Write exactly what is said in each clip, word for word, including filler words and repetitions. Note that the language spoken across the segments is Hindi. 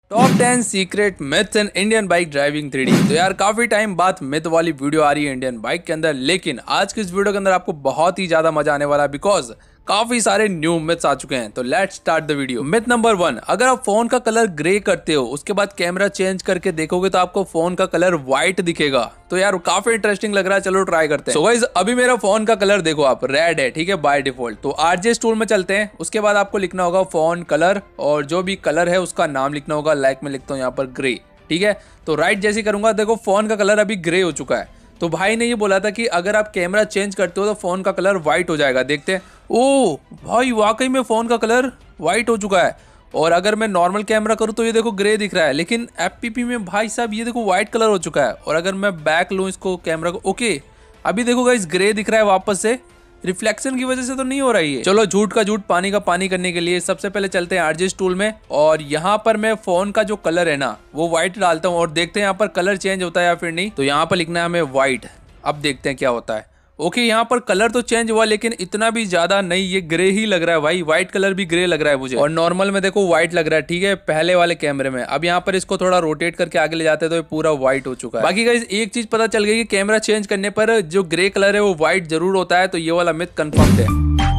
Top ten secret myths in Indian bike driving three D. तो यार काफी टाइम बाद मिथ वाली वीडियो आ रही है इंडियन बाइक के अंदर, लेकिन आज की इस वीडियो के अंदर आपको बहुत ही ज्यादा मजा आने वाला है बिकॉज काफी सारे न्यू मिथ्स आ चुके हैं। तो let's start the video. Myth number one, अगर आप फोन का कलर ग्रे करते हो उसके बाद कैमरा चेंज करके देखोगे तो आपको फोन का कलर व्हाइट दिखेगा। तो यार काफी इंटरेस्टिंग लग रहा है, चलो ट्राई करते हैं। सो गाइस अभी मेरा फोन का कलर देखो आप, रेड है, ठीक है, बाय डिफॉल्ट। तो आरजेएस टूल में चलते हैं, उसके बाद आपको लिखना होगा फोन कलर और जो भी कलर है उसका नाम लिखना होगा। लाइक मैं लिखता हूँ यहाँ पर ग्रे, ठीक है। तो राइट जैसे करूंगा देखो फोन का कलर अभी ग्रे हो चुका है। तो भाई ने ये बोला था कि अगर आप कैमरा चेंज करते हो तो फोन का कलर व्हाइट हो जाएगा। देखते हैं, ओ भाई वाकई में फोन का कलर व्हाइट हो चुका है। और अगर मैं नॉर्मल कैमरा करूँ तो ये देखो ग्रे दिख रहा है, लेकिन एफपीपी में भाई साहब ये देखो व्हाइट कलर हो चुका है। और अगर मैं बैक लूँ इसको कैमरा को, ओके अभी देखो गाइस ग्रे दिख रहा है वापस से, रिफ्लेक्शन की वजह से तो नहीं हो रही है। चलो झूठ का झूठ पानी का पानी करने के लिए सबसे पहले चलते हैं आरजेएस टूल में और यहाँ पर मैं फोन का जो कलर है ना वो व्हाइट डालता हूँ और देखते हैं यहाँ पर कलर चेंज होता है या फिर नहीं। तो यहाँ पर लिखना है हमें व्हाइट। अब देखते हैं क्या होता है। ओके यहाँ पर कलर तो चेंज हुआ लेकिन इतना भी ज्यादा नहीं, ये ग्रे ही लग रहा है भाई, व्हाइट कलर भी ग्रे लग रहा है मुझे। और नॉर्मल में देखो व्हाइट लग रहा है, ठीक है, पहले वाले कैमरे में। अब यहाँ पर इसको थोड़ा रोटेट करके आगे ले जाते हैं तो ये पूरा व्हाइट हो चुका है। बाकी गाइस एक चीज पता चल गई कि कैमरा चेंज करने पर जो ग्रे कलर है वो व्हाइट जरूर होता है। तो ये वाला मिथ कंफर्म है।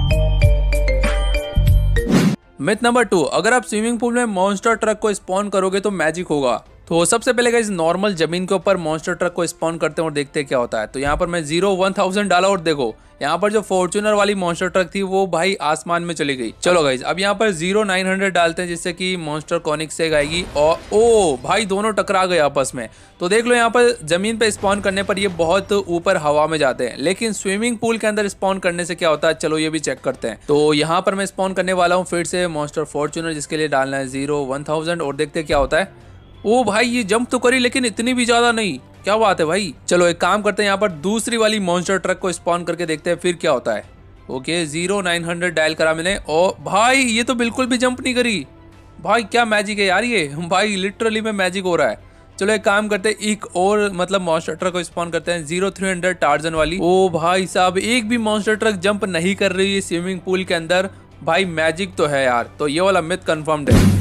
मिथ नंबर टू, अगर आप स्विमिंग पूल में मॉन्स्टर ट्रक को स्पॉन करोगे तो मैजिक होगा। तो सबसे पहले गाइस नॉर्मल जमीन के ऊपर मॉन्स्टर ट्रक को स्पॉन करते हैं और देखते हैं क्या होता है। तो यहाँ पर मैं जीरो वन थाउजेंड डाला और देखो यहाँ पर जो फॉर्च्यूनर वाली मॉन्स्टर ट्रक थी वो भाई आसमान में चली गई। चलो गाइस अब यहाँ पर जीरो नाइन हंड्रेड डालते हैं जिससे कि मॉन्स्टर कॉनिक से आएगी और ओ भाई दोनों टकरा गए आपस में। तो देख लो यहाँ पर जमीन पे स्पॉन करने पर ये बहुत ऊपर हवा में जाते हैं, लेकिन स्विमिंग पूल के अंदर स्पॉन करने से क्या होता है चलो ये भी चेक करते हैं। तो यहाँ पर मैं स्पॉन करने वाला हूँ फिर से मॉन्स्टर फॉर्च्यूनर, जिसके लिए डालना है जीरो वन थाउजेंड और देखते हैं क्या होता है। ओ भाई ये जंप तो करी लेकिन इतनी भी ज्यादा नहीं, क्या बात है भाई। चलो एक काम करते हैं, यहाँ पर दूसरी वाली मॉन्स्टर ट्रक को स्पॉन करके देखते हैं फिर क्या होता है। Okay zero nine hundred dial करा मैंने और भाई ये तो बिल्कुल भी जंप नहीं करी। भाई क्या मैजिक है यार ये, भाई लिटरली में मैजिक हो रहा है। चलो एक काम करते हैं, एक और मतलब मॉन्स्टर ट्रक को स्पॉन करते हैं जीरो थ्री हंड्रेड टार्जन वाली। ओ भाई साहब एक भी मॉन्स्टर ट्रक जंप नहीं कर रही है स्विमिंग पूल के अंदर, भाई मैजिक तो है यार। तो ये वाला मिथ कंफर्म्ड है।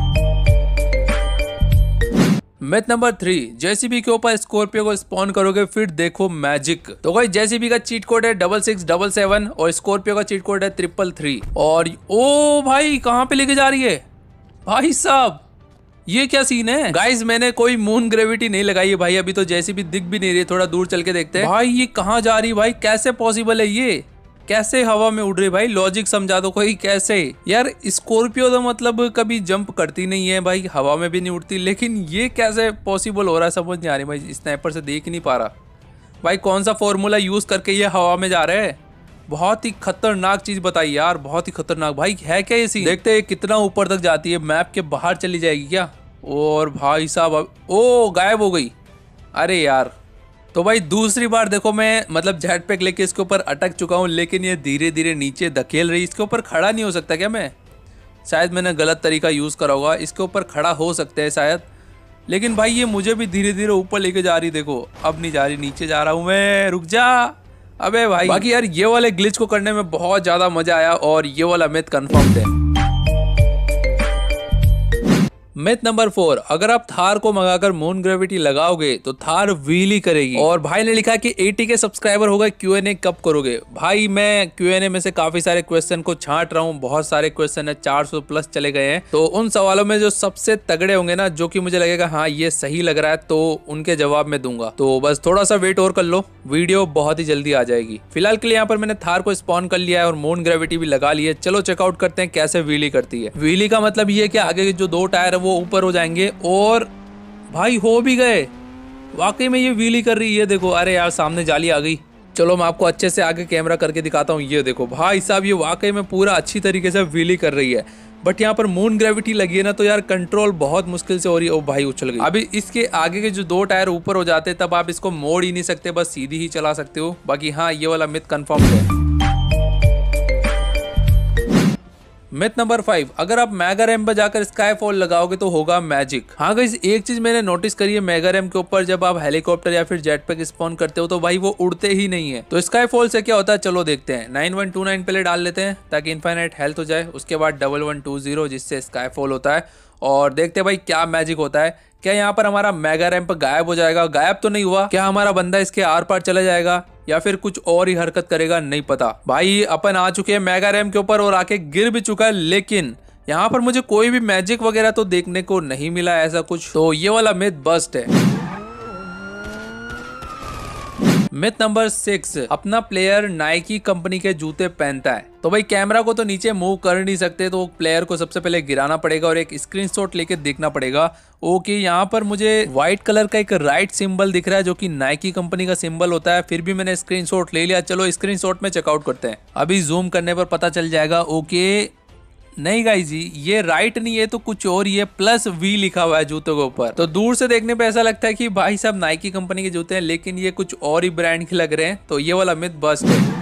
मिथ नंबर थ्री, जेसीबी के ऊपर स्कॉर्पियो को स्पॉन करोगे फिर देखो मैजिक। तो भाई जेसीबी का चीट कोड है डबल सिक्स डबल सेवन और स्कॉर्पियो का चीट कोड है ट्रिपल थ्री। और ओ भाई कहाँ पे लेके जा रही है भाई साहब, ये क्या सीन है गाइस। मैंने कोई मून ग्रेविटी नहीं लगाई है भाई, अभी तो जेसीबी दिख भी नहीं रही है, थोड़ा दूर चल के देखते हैं। भाई ये कहाँ जा रही है भाई, कैसे पॉसिबल है, ये कैसे हवा में उड़ रही भाई, लॉजिक समझा दो कोई कैसे। यार स्कॉर्पियो तो मतलब कभी जंप करती नहीं है भाई, हवा में भी नहीं उड़ती, लेकिन ये कैसे पॉसिबल हो रहा है समझ नहीं आ रही भाई। स्नाइपर से देख नहीं पा रहा भाई, कौन सा फॉर्मूला यूज करके ये हवा में जा रहे हैं। बहुत ही खतरनाक चीज बताई यार, बहुत ही खतरनाक भाई। है क्या ये सीन, देखते हैं कितना ऊपर तक जाती है, मैप के बाहर चली जाएगी क्या। और भाई साहब ओ गायब हो गई, अरे यार। तो भाई दूसरी बार देखो मैं मतलब जेट पैक लेके इसके ऊपर अटक चुका हूँ, लेकिन ये धीरे धीरे नीचे धकेल रही। इसके ऊपर खड़ा नहीं हो सकता क्या मैं, शायद मैंने गलत तरीका यूज करा होगा। इसके ऊपर खड़ा हो सकते हैं शायद, लेकिन भाई ये मुझे भी धीरे धीरे ऊपर लेके जा रही। देखो अब नहीं जा रही, नीचे जा रहा हूँ मैं, रुक जा अबे भाई। बाकी यार ये वाले ग्लिच को करने में बहुत ज्यादा मजा आया और ये वाला मिथ कंफर्म है। मिथ नंबर फोर, अगर आप थार को मंगाकर मून ग्रेविटी लगाओगे तो थार व्हीली करेगी। और भाई ने लिखा कि एटी के सब्सक्राइबर हो गए, क्यू एन ए कब करोगे। भाई मैं क्यू एन ए में से काफी सारे क्वेश्चन को छांट रहा हूँ, बहुत सारे क्वेश्चन है, चार सौ प्लस चले गए हैं। तो उन सवालों में जो सबसे तगड़े होंगे ना, जो कि मुझे लगेगा हाँ ये सही लग रहा है, तो उनके जवाब मैं दूंगा। तो बस थोड़ा सा वेट और कर लो, वीडियो बहुत ही जल्दी आ जाएगी। फिलहाल के लिए यहाँ पर मैंने थार को स्पॉन कर लिया है और मून ग्रेविटी भी लगा ली है। चलो चेकआउट करते हैं कैसे व्हीली करती है। व्हीली का मतलब ये कि आगे के जो दो टायर है वो ऊपर हो जाएंगे और भाई हो भी गए, वाकई में ये व्हीली कर रही है। देखो अरे यार सामने जाली आ गई। चलो मैं आपको अच्छे से आगे कैमरा करके दिखाता हूँ। ये देखो भाई साहब ये वाकई में पूरा अच्छी तरीके से व्हीली कर रही है, बट यहाँ पर मून ग्रेविटी लगी है ना तो यार कंट्रोल बहुत मुश्किल से हो रही है। ओ भाई उछल गई। अभी इसके आगे के जो दो टायर ऊपर हो जाते तब आप इसको मोड़ ही नहीं सकते, बस सीधी ही चला सकते हो। बाकी हाँ ये वाला मिथ कंफर्म है। मिथ नंबर फाइव, अगर आप मेगारैम पर जाकर स्काईफॉल लगाओगे तो होगा मैजिक। हाँ गाइस एक चीज मैंने नोटिस करी है, मेगारैम के ऊपर जब आप हेलीकॉप्टर या फिर जेट पैक स्पॉन करते हो तो भाई वो उड़ते ही नहीं है। तो स्काईफॉल से क्या होता है चलो देखते हैं। नाइन वन टू नाइन पहले डाल लेते हैं ताकि इनफाइनाइट हेल्थ हो जाए, उसके बाद डबल वन टू जीरो जिससे स्काईफॉल होता है, और देखते हैं भाई क्या मैजिक होता है। क्या यहाँ पर हमारा मेगा रैंप गायब हो जाएगा? गायब तो नहीं हुआ। क्या हमारा बंदा इसके आर पार चला जाएगा या फिर कुछ और ही हरकत करेगा? नहीं पता। भाई अपन आ चुके हैं मेगा रैंप के ऊपर और आके गिर भी चुका है, लेकिन यहाँ पर मुझे कोई भी मैजिक वगैरह तो देखने को नहीं मिला ऐसा कुछ, तो ये वाला मिथ बस्ट है। मिथ नंबर सिक्स, अपना प्लेयर नाइकी कंपनी के जूते पहनता है। तो भाई कैमरा को तो नीचे मूव कर नहीं सकते, तो प्लेयर को सबसे पहले गिराना पड़ेगा और एक स्क्रीनशॉट लेके देखना पड़ेगा। ओके, यहाँ पर मुझे व्हाइट कलर का एक राइट सिंबल दिख रहा है जो कि नाइकी कंपनी का सिंबल होता है। फिर भी मैंने स्क्रीनशॉट ले लिया। चलो स्क्रीनशॉट में चेकआउट करते हैं, अभी जूम करने पर पता चल जाएगा। ओके नहीं गाइस जी, ये राइट नहीं है तो कुछ और ही है, प्लस वी लिखा हुआ है जूतों के ऊपर। तो दूर से देखने पे ऐसा लगता है कि भाई साहब नाइकी कंपनी के जूते हैं, लेकिन ये कुछ और ही ब्रांड के लग रहे हैं। तो ये वाला मिथ बस्ट है।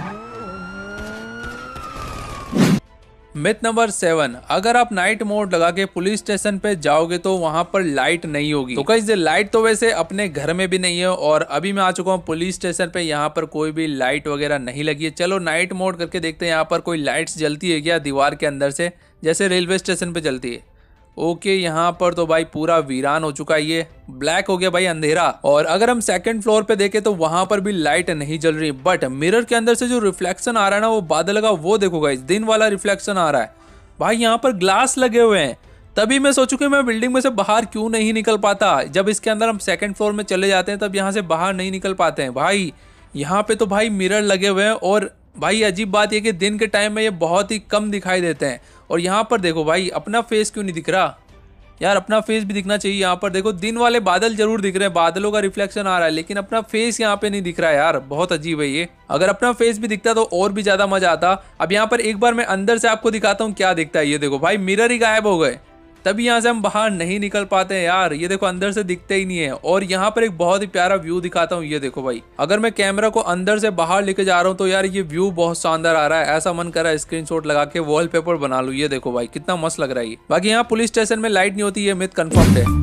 मिथ नंबर सेवन, अगर आप नाइट मोड लगा के पुलिस स्टेशन पे जाओगे तो वहां पर लाइट नहीं होगी। तो गाइस लाइट तो वैसे अपने घर में भी नहीं है और अभी मैं आ चुका हूँ पुलिस स्टेशन पे, यहाँ पर कोई भी लाइट वगैरह नहीं लगी है। चलो नाइट मोड करके देखते हैं यहाँ पर कोई लाइट्स जलती है क्या दीवार के अंदर से, जैसे रेलवे स्टेशन पे जलती है। ओके, यहाँ पर तो भाई पूरा वीरान हो चुका है, ये ब्लैक हो गया भाई, अंधेरा। और अगर हम सेकंड फ्लोर पे देखें तो वहां पर भी लाइट नहीं जल रही, बट मिरर के अंदर से जो रिफ्लेक्शन आ रहा है ना वो बादल का, वो देखो गाइस दिन वाला रिफ्लेक्शन आ रहा है। भाई यहाँ पर ग्लास लगे हुए हैं, तभी मैं सोचू कि मैं बिल्डिंग में से बाहर क्यों नहीं निकल पाता। जब इसके अंदर हम सेकंड फ्लोर में चले जाते हैं तब यहाँ से बाहर नहीं निकल पाते हैं। भाई यहाँ पे तो भाई मिरर लगे हुए हैं और भाई अजीब बात यह कि दिन के टाइम में ये बहुत ही कम दिखाई देते हैं। और यहाँ पर देखो भाई अपना फेस क्यों नहीं दिख रहा यार, अपना फेस भी दिखना चाहिए। यहाँ पर देखो दिन वाले बादल जरूर दिख रहे हैं, बादलों का रिफ्लेक्शन आ रहा है, लेकिन अपना फेस यहाँ पे नहीं दिख रहा है यार, बहुत अजीब है ये। अगर अपना फेस भी दिखता तो और भी ज्यादा मजा आता। अब यहाँ पर एक बार मैं अंदर से आपको दिखाता हूँ क्या दिखता है। ये देखो भाई मिरर ही गायब हो गए, तभी यहाँ से हम बाहर नहीं निकल पाते हैं यार। ये देखो अंदर से दिखते ही नहीं है। और यहाँ पर एक बहुत ही प्यारा व्यू दिखाता हूँ, ये देखो भाई, अगर मैं कैमरा को अंदर से बाहर लेके जा रहा हूँ तो यार ये व्यू बहुत शानदार आ रहा है। ऐसा मन कर रहा है स्क्रीनशॉट लगा के वॉलपेपर बना लूं। ये देखो भाई कितना मस्त लग रहा है ये। बाकी यहाँ पुलिस स्टेशन में लाइट नहीं होती, ये मिथ कंफर्म्ड है।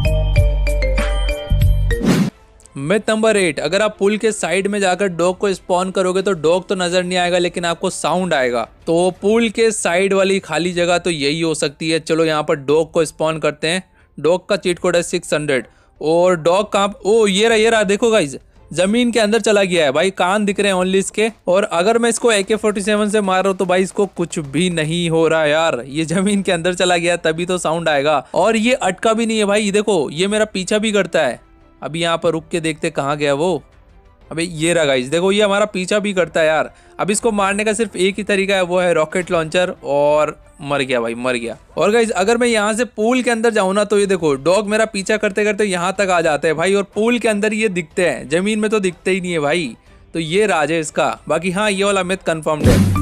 मिथ नंबर एट, अगर आप पुल के साइड में जाकर डॉग को स्पॉन करोगे तो डॉग तो नजर नहीं आएगा लेकिन आपको साउंड आएगा। तो पुल के साइड वाली खाली जगह तो यही हो सकती है। चलो यहाँ पर डॉग को स्पॉन करते हैं। डॉग का चीट कोड है सिक्स हंड्रेड। और डॉग कहाँ, ओ ये रहा ये रहा, देखो गाइज जमीन के अंदर चला गया है भाई, कान दिख रहे हैं ओनली इसके। और अगर मैं इसको ए के फोर्टी सेवन से मार रहा हूँ तो भाई इसको कुछ भी नहीं हो रहा यार, ये जमीन के अंदर चला गया तभी तो साउंड आएगा। और ये अटका भी नहीं है भाई, देखो ये मेरा पीछा भी करता है। अभी यहाँ पर रुक के देखते कहाँ गया वो। अबे ये रहा गाइस, देखो ये हमारा पीछा भी करता है यार। अब इसको मारने का सिर्फ एक ही तरीका है, वो है रॉकेट लॉन्चर। और मर गया भाई, मर गया। और गाइस अगर मैं यहाँ से पूल के अंदर जाऊँ ना तो ये देखो डॉग मेरा पीछा करते करते यहाँ तक आ जाते हैं भाई। और पूल के अंदर ये दिखते हैं, जमीन में तो दिखते ही नहीं है भाई। तो ये राज है इसका। बाकी हाँ ये वाला मिथ कंफर्म्ड है।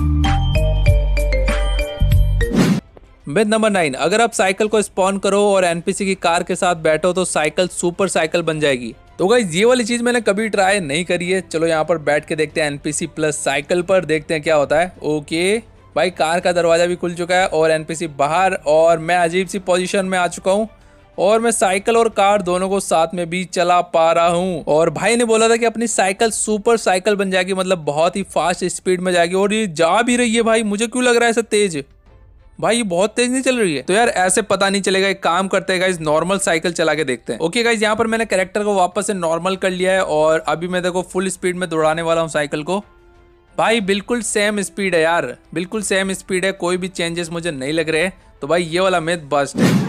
मिथ नंबर नाइन, अगर आप साइकिल को स्पॉन करो और एनपीसी की कार के साथ बैठो तो साइकिल सुपर साइकिल बन जाएगी। तो गाइस ये वाली चीज मैंने कभी ट्राई नहीं करी है। चलो यहाँ पर बैठ के देखते हैं एनपीसी प्लस साइकिल पर, देखते हैं क्या होता है। ओके भाई कार का दरवाजा भी खुल चुका है और एनपीसी बाहर, और मैं अजीब सी पोजीशन में आ चुका हूँ और मैं साइकिल और कार दोनों को साथ में भी चला पा रहा हूँ। और भाई ने बोला था कि अपनी साइकिल सुपर साइकिल बन जाएगी, मतलब बहुत ही फास्ट स्पीड में जाएगी। और ये जा भी रही है भाई, मुझे क्यों लग रहा है ऐसा तेज भाई, ये बहुत तेज नहीं चल रही है। तो यार ऐसे पता नहीं चलेगा, एक काम करते हैं गाइस नॉर्मल साइकिल चला के देखते हैं। ओके गाइस यहाँ पर मैंने कैरेक्टर को वापस से नॉर्मल कर लिया है और अभी मैं देखो फुल स्पीड में दौड़ाने वाला हूँ साइकिल को। भाई बिल्कुल सेम स्पीड है यार, बिल्कुल सेम स्पीड है, कोई भी चेंजेस मुझे नहीं लग रहे। तो भाई ये वाला मिथ बस्ट है।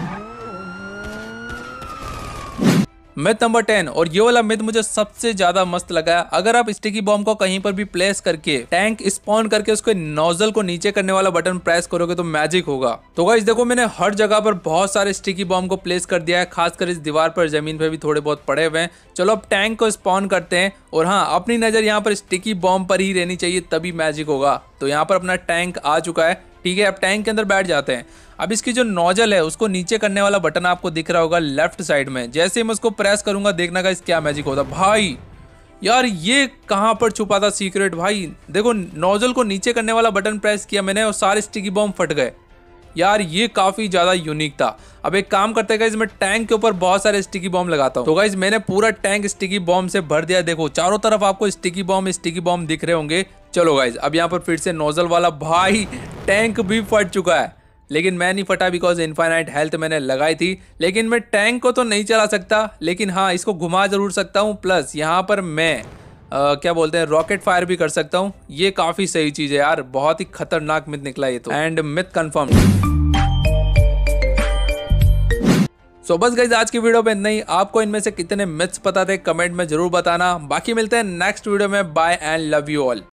मिथ नंबर टेन, और ये वाला मिथ मुझे सबसे ज्यादा मस्त लगा। अगर आप स्टिकी बॉम्ब को कहीं पर भी प्लेस करके टैंक स्पॉन करके उसके नोजल को नीचे करने वाला बटन प्रेस करोगे तो मैजिक होगा। तो गाइस देखो मैंने हर जगह पर बहुत सारे स्टिकी बॉम्ब को प्लेस कर दिया है, खासकर इस दीवार पर, जमीन पर भी थोड़े बहुत पड़े हुए हैं। चलो अब टैंक को स्पॉन करते हैं। और हाँ अपनी नजर यहाँ पर स्टिकी बॉम्ब पर ही रहनी चाहिए तभी मैजिक होगा। तो यहाँ पर अपना टैंक आ चुका है, ठीक है। अब टैंक के अंदर बैठ जाते हैं। अब इसकी जो नोजल है उसको नीचे करने वाला बटन आपको दिख रहा होगा लेफ्ट साइड में, जैसे ही मैं उसको प्रेस करूंगा देखना गाइस क्या मैजिक होता है। भाई यार ये कहां पर छुपा था सीक्रेट भाई, देखो नोजल को नीचे करने वाला बटन प्रेस किया मैंने और सारे स्टिकी बॉम्ब फट गए यार, ये काफी ज्यादा यूनिक था। अब एक काम करते हैं गाइस, मैं टैंक के ऊपर बहुत सारे स्टिकी बॉम्ब लगाता हूँ। तो गाइस मैंने पूरा टैंक स्टिकी बॉम्ब से भर दिया, देखो चारों तरफ आपको स्टिकी बॉम्ब स्टिकी बॉम्ब दिख रहे होंगे। चलो गाइस अब यहाँ पर फिर से नोजल वाला, भाई टैंक भी फट चुका है लेकिन मैं नहीं फटा बिकॉज इनफाइनाइट हेल्थ मैंने लगाई थी। लेकिन मैं टैंक को तो नहीं चला सकता, लेकिन हाँ इसको घुमा जरूर सकता हूँ। प्लस यहाँ पर मैं आ, क्या बोलते हैं रॉकेट फायर भी कर सकता हूँ। ये काफी सही चीज है यार, बहुत ही खतरनाक मिथ निकला ये तो। And myth confirm. सो बस गाइस आज की वीडियो में इतना ही। आपको इनमें से कितने मिथ्स पता थे कमेंट में जरूर बताना। बाकी मिलते हैं नेक्स्ट वीडियो में। Bye and love you all.